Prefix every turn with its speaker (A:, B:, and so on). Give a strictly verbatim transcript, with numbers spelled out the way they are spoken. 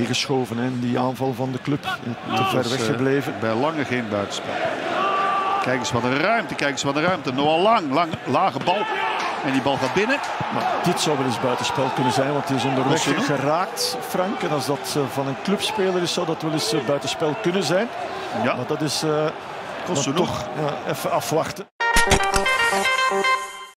A: meegeschoven in die aanval van de club. Te ver weggebleven.
B: Uh, bij Lange geen buitenspel. Kijk eens wat een ruimte, kijk eens wat een ruimte. Noah Lang, lang, lage bal. En die bal gaat binnen.
A: Maar dit zou wel eens buitenspel kunnen zijn, want hij is onderweg geraakt, Frank. En als dat uh, van een clubspeler is, zou dat wel eens uh, buitenspel kunnen zijn.
B: Ja.
A: Maar dat is uh,
B: kost
A: toch ja, even afwachten.